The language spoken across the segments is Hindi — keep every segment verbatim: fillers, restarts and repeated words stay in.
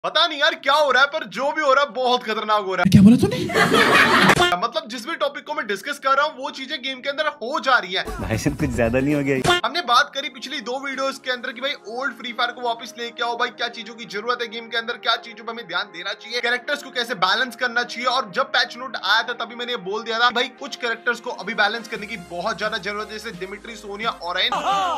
पता नहीं यार क्या हो रहा है, पर जो भी हो रहा है बहुत खतरनाक हो रहा है। क्या बोला तूने? मतलब जिस भी टॉपिक को मैं डिस्कस कर रहा हूँ वो चीजें गेम के अंदर हो जा रही है। भाई साहब कुछ ज्यादा नहीं हो गया? हमने बात करी पिछली दो वीडियोस के अंदर कि भाई ओल्ड फ्री फायर को वापस लेके आओ, भाई क्या चीजों की जरूरत है गेम के अंदर, क्या चीजों पर हमें ध्यान देना चाहिए, कैरेक्टर्स को कैसे बैलेंस करना चाहिए। और जब पैच नोट आया था तभी मैंने बोल दिया था भाई कुछ कैरेक्टर्स को अभी बैलेंस करने की बहुत ज्यादा जरूरत है, जैसे दिमिट्री, सोनिया, ओरेन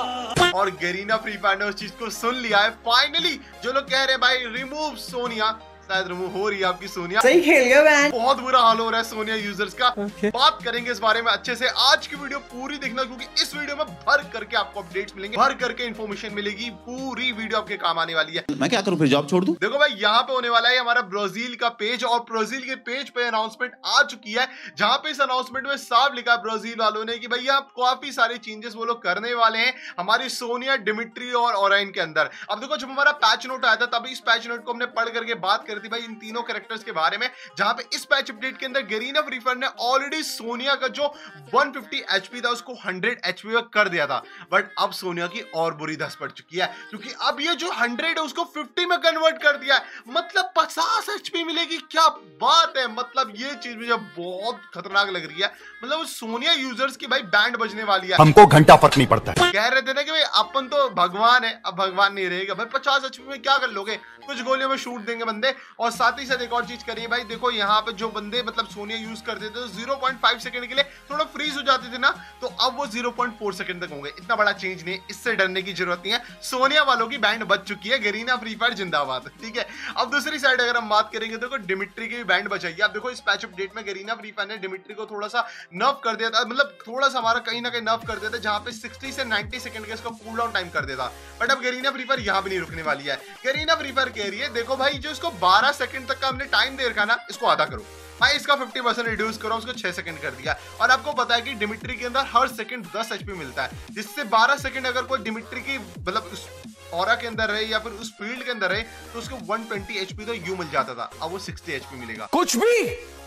और गरीना। फ्री फायर ने उस चीज को सुन लिया है फाइनली। जो लोग कह रहे हैं भाई रिमूव सोनिया, शायद रिमूव हो रही है आपकी सोनिया। सही खेल गया मैन। बहुत बुरा हाल हो रहा है सोनिया यूजर्स का। okay. बात करेंगे इस बारे में अच्छे से। आज की वीडियो पूरी देखना क्योंकि इस वीडियो में भर करके आपको अपडेट्स मिलेंगे, भर करके इन्फॉर्मेशन मिलेगी, पूरी वीडियो आपके काम आने वाली है। मैं क्या करूं फिर, जॉब छोड़ दूं? देखो भाई यहाँ पे होने वाला है हमारा ब्राजील का पेज, और ब्राजील के पेज पे अनाउंसमेंट आ चुकी है, जहां पे इस अनाउंसमेंट में साफ लिखा है ब्राजील वालों ने कि भैया काफी सारे चेंजेस वो लोग करने वाले हैं हमारी सोनिया, डिमिट्री और ओराइन के अंदर। अब देखो जब हमारा पैच नोट आया था तभी इस पैच नोट को हमने पढ़ करके बात करी थी भाई इन तीनों कैरेक्टर्स के बारे में, जहां पे इस पैच अपडेट के अंदर गरीना फ्री फायर ने ऑलरेडी सोनिया का जो एक सौ पचास एचपी था उसको सौ एचपी में कर दिया था। बट अब सोनिया की और बुरी धस पड़ चुकी है क्योंकि अब ये जो सौ है उसको पचास में कन्वर्ट कर दिया है, मतलब पचास एचपी मिलेगी। क्या बात है, मतलब ये चीज मुझे बहुत खतरनाक लग रही है। मतलब सोनिया यूजर्स की भाई बैंड बजने वाली है। हमको घंटा फर्क नहीं पड़ता है। कह रहे थे ना कि भाई अपन तो भगवान है, अब भगवान नहीं रहेगा भाई। पचास एचपी में क्या कर लोगे, कुछ गोलियों में शूट देंगे बंदे। और साथ ही साथ एक और चीज करिए भाई, देखो यहाँ पे जो बंदे मतलब सोनिया यूज करते थे तो ज़ीरो पॉइंट फाइव सेकंड के लिए थोड़ा फ्रीज हो जाते थे ना, तो अब वो ज़ीरो पॉइंट फोर सेकंड तक होंगे। इतना बड़ा चेंज नहीं, इससे डरने की जरूरत नहीं है। सोनिया वालों की बैंड बच चुकी है, गरीना फ्री फायर जिंदाबाद। ठीक है, अब दूसरी साइड अगर हम बात करेंगे देखो डिमिट्री की भी बैंड बचाई है। अब देखो इस पैच अपडेट में गरीना फ्री फायर ने डिमिट्री को थोड़ा सा नर्व कर दिया था, मतलब थोड़ा सा हमारा कहीं ना कहीं नर्व कर दिया था, जहां पे साठ से नब्बे सेकंड का इसका कूल डाउन टाइम कर देता। बट अब गरीना फ्री फायर यहां भी नहीं रुकने वाली है। गरीना फ्री फायर कह रही है देखो भाई जो इसको बारह सेकंड तक का हमने टाइम दे रखा ना, इसको आधा करो भाई, इसका पचास परसेंट रिड्यूस करो, उसको छह सेकंड कर दिया। और आपको पता है कि डिमिट्री के अंदर हर सेकंड दस एचपी मिलता है, जिससे बारह सेकंड अगर कोई डिमिट्री की मतलब उस ऑरा के अंदर रहे या फिर उस फील्ड के अंदर रहे तो उसको एक सौ बीस एचपी तो यू मिल जाता था, अब वो साठ एचपी मिलेगा। कुछ भी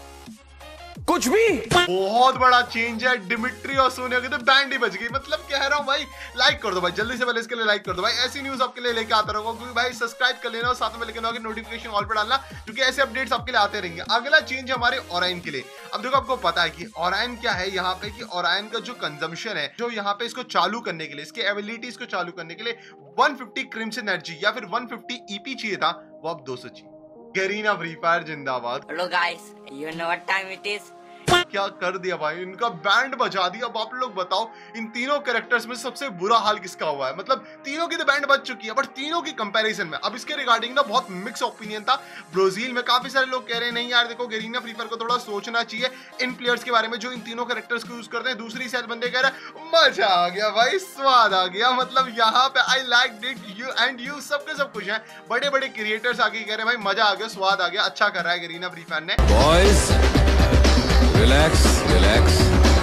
कुछ भी बहुत बड़ा चेंज है। डिमिट्री और सोनिया की तो बैंड ही बच गई। मतलब कह रहा हूं भाई लाइक कर दो भाई, जल्दी से पहले इसके लिए लाइक कर दो भाई। ऐसी न्यूज आपके लिए लेके आता रहूंगा क्योंकि भाई सब्सक्राइब कर लेना और साथ में लेके ना नोटिफिकेशन ऑल पे डालना क्योंकि ऐसे अपडेट्स आपके लिए आते रहेंगे। अगला चेंज है हमारे ओराइन के लिए। अब देखो आपको पता है कि ओराइन क्या है यहाँ पे, कि ओराइन का जो कंजम्पशन है, जो यहाँ पे इसको चालू करने के लिए, इसके एबिलिटीज को चालू करने के लिए एक सौ पचास क्रिम्सन एनर्जी या फिर एक सौ पचास ईपी चाहिए था, वो अब दो सौ चाहिए। गरीना फ्री फायर जिंदाबाद। Hello guys, you know what time it is. क्या कर दिया भाई, इनका बैंड बजा दिया। अब आप लोग बताओ इन तीनों कैरेक्टर्स में सबसे बुरा हाल किसका हुआ है। मतलब तीनों की तो बैंड बज चुकी है बट तीनों की कंपैरिजन में अब इसके रिगार्डिंग ना बहुत मिक्स ओपिनियन था ब्राजील में। काफी सारे लोग कह रहे हैं नहीं यार देखो गरीना फ्री फायर को थोड़ा सोचना चाहिए इन प्लेयर्स के बारे में जो इन तीनों कैरेक्टर्स को यूज करते हैं। दूसरी साइड बंदे कह रहे हैं मजा आ गया भाई, स्वाद आ गया। मतलब यहाँ पे I like it, you and you सबके सब कुछ है। बड़े बड़े क्रिएटर्स आके कह रहे हैं भाई मजा आ गया, स्वाद आ गया, अच्छा कर रहा है गरीना फ्री फायर ने। Boys relax relax.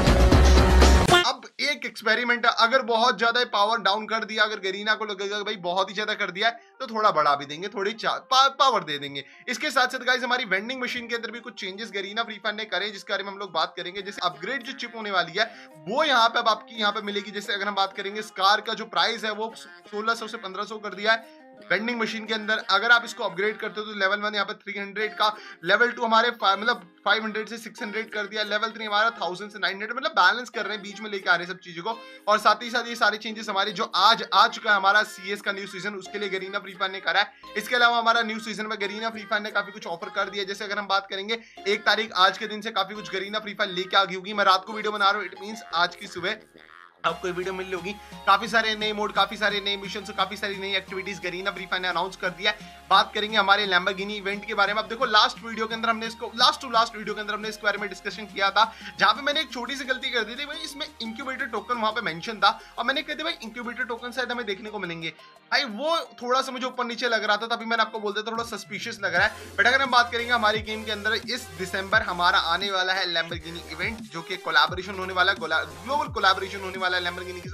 अब एक एक्सपेरिमेंट है, अगर बहुत ज्यादा पावर डाउन कर दिया, अगर गरीना को लगेगा भाई बहुत ही ज्यादा कर दिया है तो थोड़ा बढ़ा भी देंगे, थोड़ी पा, पावर दे देंगे। इसके साथ साथ गाइस हमारी वेंडिंग मशीन के अंदर भी कुछ चेंजेस गरीना फ्री फायर ने करे जिसके बारे में हम लोग बात करेंगे। जैसे अपग्रेड जो चिप होने वाली है वो यहाँ पे अब आपकी यहाँ पे मिलेगी। जैसे अगर हम बात करेंगे स्कार का जो प्राइस है वो सोलह सौ से पंद्रह सौ कर दिया है वेंडिंग मशीन के अंदर। अगर आप इसको अपग्रेड करते हो तो लेवल वन यहाँ पे तीन सौ का, लेवल टू हमारे मतलब पाँच सौ से छह सौ कर दिया, लेवल थ्री हमारा हज़ार से नौ सौ, मतलब बैलेंस कर रहे हैं, बीच में लेके आ रहे हैं सब चीजों को। और साथ ही साथ ये सारे चेंजेस हमारे जो आज आ चुका है हमारा सीएस का न्यू सीजन, उसके लिए गरीना फ्री फायर ने करा है। इसके अलावा हमारा न्यू सीजन में गरीना फ्री फायर ने काफी कुछ ऑफर कर दिया। जैसे अगर हम बात करेंगे एक तारीख आज के दिन से काफी कुछ गरीना फ्री फायर लेके आ गई होगी। मैं रात को वीडियो बना रहा हूँ, इट मींस आज की सुबह आपको वीडियो मिल होगी। काफी सारे नए मोड, काफी सारे नए मिशन, काफी सारी नई एक्टिविटीज गरीना फ्री फायर ने अनाउंस कर दिया है। बात करेंगे हमारे लैम्बोर्गिनी इवेंट के बारे में। अब देखो लास्ट वीडियो के अंदर हमने इसको लास्ट टू लास्ट वीडियो के अंदर हमने इसके बारे में डिस्कशन किया था, जहां पे मैंने एक छोटी सी गलती कर दी थी भाई, इसमें इंक्यूबेटर टोकन वहां पे मेंशन था और मैंने कहते भाई इंक्यूबेटर टोकन शायद हमें देखने को मिलेंगे भाई, वो थोड़ा सा मुझे ऊपर नीचे लग रहा था, तभी मैंने आपको बोल दिया थोड़ा सस्पिशियस लग रहा है। बट अगर हम बात करेंगे हमारी गेम के अंदर इस दिसंबर हमारा आने वाला है लैम्बोर्गिनी इवेंट, जो कि कोलैबोरेशन होने वाला है, ग्लोबल कोलैबोरेशन होने वाला है लैम्बोर्गिनी के साथ।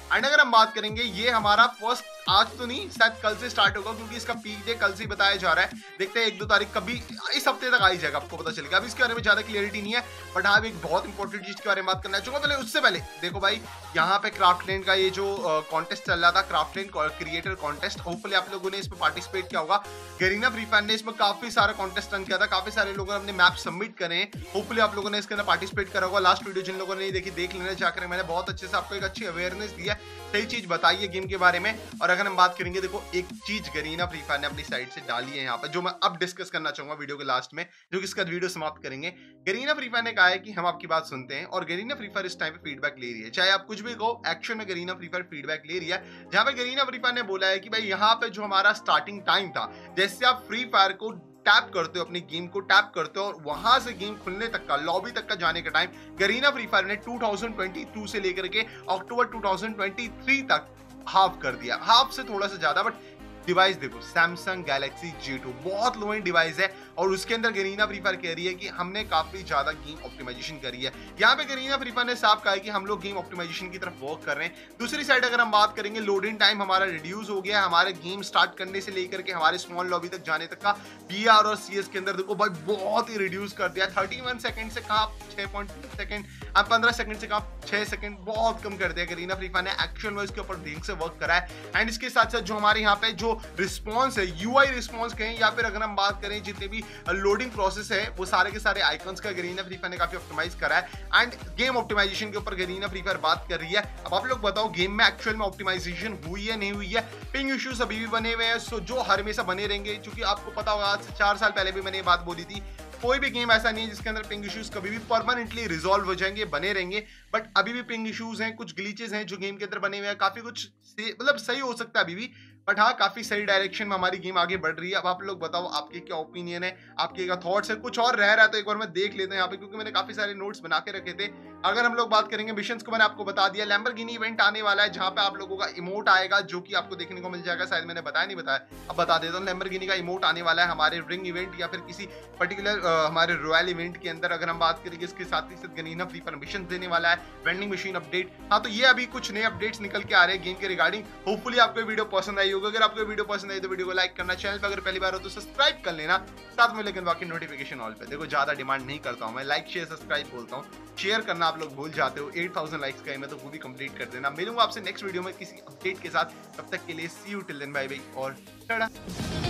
एंड अगर हम बात करेंगे, ये हमारा फर्स्ट आज तो नहीं, शायद कल से स्टार्ट होगा, क्योंकि इसका पीक डे कल से ही बताया जा रहा है। देखते हैं एक दो तारीख कभी इस हफ्ते तक आ ही जाएगा, आपको पता चलेगा। अभी इसके बारे में ज्यादा क्लियरिटी नहीं है, बट हाँ एक बहुत इंपॉर्टेंट चीज के बारे में बात करना चाहूंगा। पहले उससे पहले देखो भाई, यहाँ पे क्राफ्टलैंड का ये जो कॉन्टेस्ट चल रहा था, क्राफ्टलैंड क्रिएटर कॉन्टेस्ट, होपफुली आप लोगों ने इसमें पार्टिसिपेट किया होगा। गरीना फ्री फायर ने इसमें काफी सारा कॉन्टेस्ट रन किया था, काफी सारे लोगों ने अपने मैप सबमिट करे, होपफुली आप लोगों ने इसके अंदर पार्टिसिपेट करा होगा। लास्ट वीडियो जिन लोगों ने नहीं देखी देख लेना जाकर, मैंने बहुत अच्छे से आपको एक अच्छी अवेयरनेस दी है, सही चीज बताई है गेम के बारे में। और अगर हम बात करेंगे, देखो एक चीज गरीना फ्री फायर ने अपनी साइड से डाली है यहाँ पर, जो मैं अब डिस्कस करना चाहूंगा वीडियो के लास्ट में, जो कि इसका वीडियो समाप्त करेंगे। गरीना फ्री फायर ने कहा है कि हम आपकी बात सुनते हैं, और गरीना फ्री फायर इस टाइम पे फीडबैक ले रही है, चाहे आप कुछ भी कहो, एक्शन में गरीना फ्री फायर फीडबैक ले रही है। जहां पे गरीना फ्री फायर ने बोला है कि भाई यहाँ पे जो हमारा स्टार्टिंग टाइम था, जैसे आप फ्री फायर को टैप करते हो, अपनी गेम को टैप करते हो, और वहां से गेम खुलने तक का, लॉबी तक का जाने का टाइम गरीना फ्री फायर ने दो हज़ार बाईस से लेकर के अक्टूबर दो हज़ार तेईस तक हाफ कर दिया, हाफ से थोड़ा सा ज्यादा। बट डिवाइस देखो, सैमसंग गैलेक्सी जी टू बहुत लो एंड डिवाइस है, और उसके अंदर गरीना फ्री फायर कह रही है कि हमने काफी ज्यादा गेम ऑप्टिमाइजेशन करी है। यहाँ पे गरीना फ्री फायर ने साफ कहा है कि हम लोग गेम ऑप्टिमाइजेशन की तरफ वर्क कर रहे हैं। दूसरी साइड अगर हम बात करेंगे, लोडिंग टाइम हमारा रिड्यूस हो गया, हमारे गेम स्टार्ट करने से लेकर के हमारे स्मॉल लॉबी तक जाने तक का पीआर और सीएस के अंदर देखो भाई बहुत ही रिड्यूस कर दिया। थर्टी वन सेकंड से कहा छह पॉइंट तीन सेकंड, अब पंद्रह सेकंड से कहा छह सेकंड, बहुत कम कर दिया गरीना फ्री फायर ने। एक्चुअल में इसके ऊपर ढंग से वर्क करा है। एंड इसके साथ साथ जो हमारे यहाँ पे जो रिस्पॉन्स है, यूआई रिस्पॉन्स कहें, या फिर अगर हम बात करें जितने भी लोडिंग प्रोसेस है, वो सारे के सारे आइकन्स का गरीना फ्री फायर ने काफी ऑप्टिमाइज करा है। एंड गेम ऑप्टिमाइजेशन के ऊपर गरीना फ्री फायर बात कर रही है। अब आप लोग बताओ, गेम में एक्चुअल में ऑप्टिमाइजेशन हुई है नहीं हुई है? पिंग इश्यूज अभी भी बने हुए हैं, सो जो हर हमेशा बने रहेंगे, क्योंकि आपको पता होगा आज से चार साल पहले भी मैंने ये बात बोली थी, कोई भी गेम ऐसा नहीं है जिसके अंदर पिंग इश्यूज कभी भी परमानेंटली रिजॉल्व हो जाएंगे, बने रहेंगे। बट अभी भी पिंग इश्यूज हैं, कुछ ग्लिचेस हैं जो गेम के अंदर बने हुए हैं, काफी कुछ मतलब सही हो सकता है अभी भी, बट हाँ काफी सही डायरेक्शन में हमारी गेम आगे बढ़ रही है। अब आप लोग बताओ आपके क्या ओपिनियन है, आपके क्या थॉट्स है, कुछ और रह रहा है तो एक बार मैं देख लेते हैं यहाँ पे, क्योंकि मैंने काफी सारे नोट्स बना के रखे थे। अगर हम लोग बात करेंगे मिशंस को, मैंने आपको बता दिया, लैम्बोर्गिनी इवेंट आने वाला है, जहां पे आप लोगों का इमोट आएगा, जो कि आपको देखने को मिल जाएगा, शायद मैंने बताया नहीं बताया, अब बता देता हूँ। लैम्बोर्गिनी का इमोट आने वाला है हमारे रिंग इवेंट या फिर किसी पर्टिकुलर हमारे रॉयल इवेंट के अंदर। अगर हम बात करेंगे इसके साथ ही साथ गरीना फ्री फायर मिशन देने वाला है, वेंडिंग मशीन अपडेट। हाँ तो ये अभी कुछ नए अपडेट्स निकल के आ रहे हैं गेम के रिगार्डिंग। होपफुली आपको वीडियो पसंद आई होगी। अगर आपको वीडियो पसंद आई तो वीडियो को लाइक करना, चैनल पर अगर पहली बार हो तो सब्सक्राइब कर लेना, साथ में लेकिन बाकी नोटिफिकेशन ऑल पे। देखो ज्यादा डिमांड नहीं करता हूँ मैं, लाइक शेयर सब्सक्राइब बोलता हूँ, शेयर करना आप लोग भूल जाते हो। आठ हज़ार लाइक्स का है, मैं तो वो भी कंप्लीट कर देना। मिलूंगा आपसे नेक्स्ट वीडियो में किसी अपडेट के साथ, तब तक के लिए see you till then, bye bye और टाटा।